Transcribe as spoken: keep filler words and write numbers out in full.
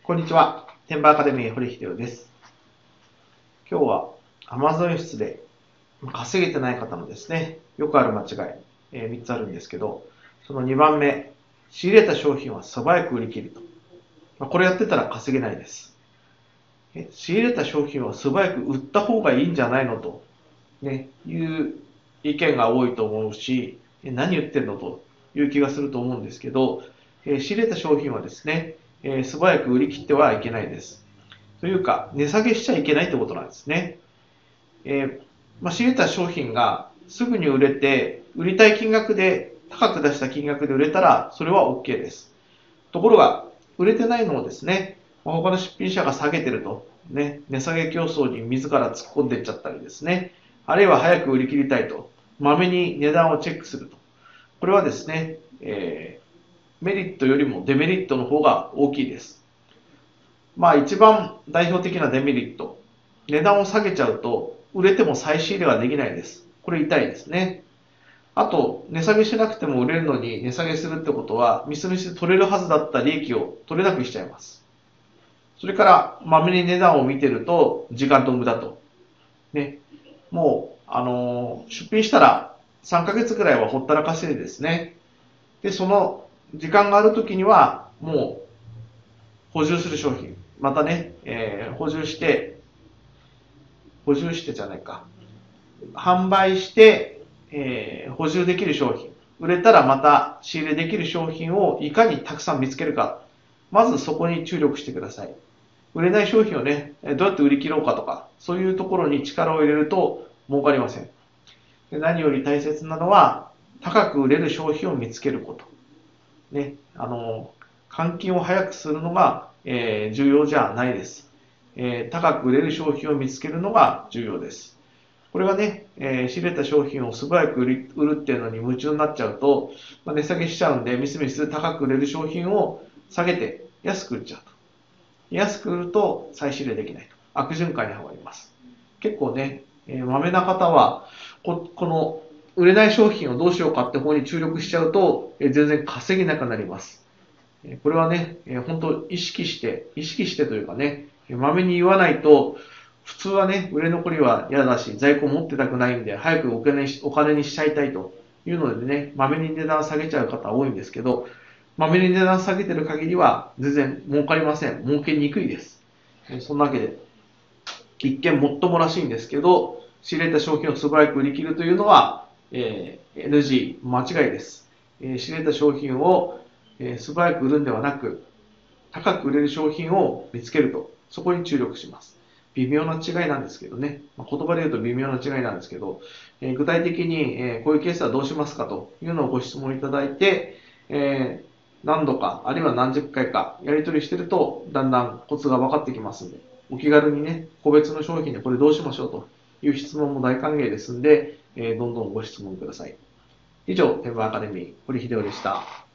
こんにちは。天馬アカデミー堀秀夫です。今日は Amazon 輸出で稼げてない方のですね、よくある間違い、えー、みっつあるんですけど、そのにばんめ、仕入れた商品は素早く売り切ると。まあ、これやってたら稼げないです。え仕入れた商品は素早く売った方がいいんじゃないのと、ね、いう意見が多いと思うし、何言ってんのという気がすると思うんですけど、えー仕入れた商品はですね、えー素早く売り切ってはいけないです。というか、値下げしちゃいけないってことなんですね。えーまあ、仕入れた商品がすぐに売れて、売りたい金額で高く出した金額で売れたら、それは OK です。ところが、売れてないのをですね、他の出品者が下げてると、ね、値下げ競争に自ら突っ込んでいっちゃったりですね、あるいは早く売り切りたいと、まめに値段をチェックすると。これはですね、えーメリットよりもデメリットの方が大きいです。まあ一番代表的なデメリット。値段を下げちゃうと、売れても再仕入れはできないです。これ痛いですね。あと、値下げしなくても売れるのに値下げするってことは、みすみす取れるはずだった利益を取れなくしちゃいます。それから、まめに値段を見てると、時間と無駄と。ね。もう、あのー出品したらさんかげつくらいはほったらかしでですね。で、その時間がある時には、もう補充する商品。またね、えー補充して、補充してじゃないか。販売して、えー補充できる商品。売れたらまた仕入れできる商品をいかにたくさん見つけるか。まずそこに注力してください。売れない商品をね、どうやって売り切ろうかとか、そういうところに力を入れると儲かりません。で何より大切なのは、高く売れる商品を見つけること。ね、あの、換金を早くするのが、えー重要じゃないです、えー高く売れる商品を見つけるのが重要です。これがね、えー仕入れた商品を素早く売り売るっていうのに夢中になっちゃうと、まあ、値下げしちゃうんで、みすみす高く売れる商品を下げて安く売っちゃうと。安く売ると再仕入れできないと。悪循環にはまります。結構ね、えー、まめな方はこ、この売れない商品をどうしようかって方に注力しちゃうと、えー全然稼げなくなります。えーこれはね、えー本当意識して、意識してというかね、まめに言わないと、普通はね、売れ残りは嫌だし、在庫持ってたくないんで、早くお金にしお金にしちゃいたいというのでね、まめに値段下げちゃう方多いんですけど、まめに値段下げてる限りは全然儲かりません。儲けにくいです。そんなわけで、一見もっともらしいんですけど、仕入れた商品を素早く売り切るというのは、えー、エヌジー、間違いです。えー仕入れた商品を、えー素早く売るんではなく、高く売れる商品を見つけると、そこに注力します。微妙な違いなんですけどね、まあ、言葉で言うと微妙な違いなんですけど、えー具体的に、えーこういうケースはどうしますかというのをご質問いただいて、えー何度か、あるいは何十回かやり取りしてると、だんだんコツが分かってきますんで、お気軽にね、個別の商品でこれどうしましょうという質問も大歓迎ですんで、えーどんどんご質問ください。以上、天馬アカデミー、堀秀夫でした。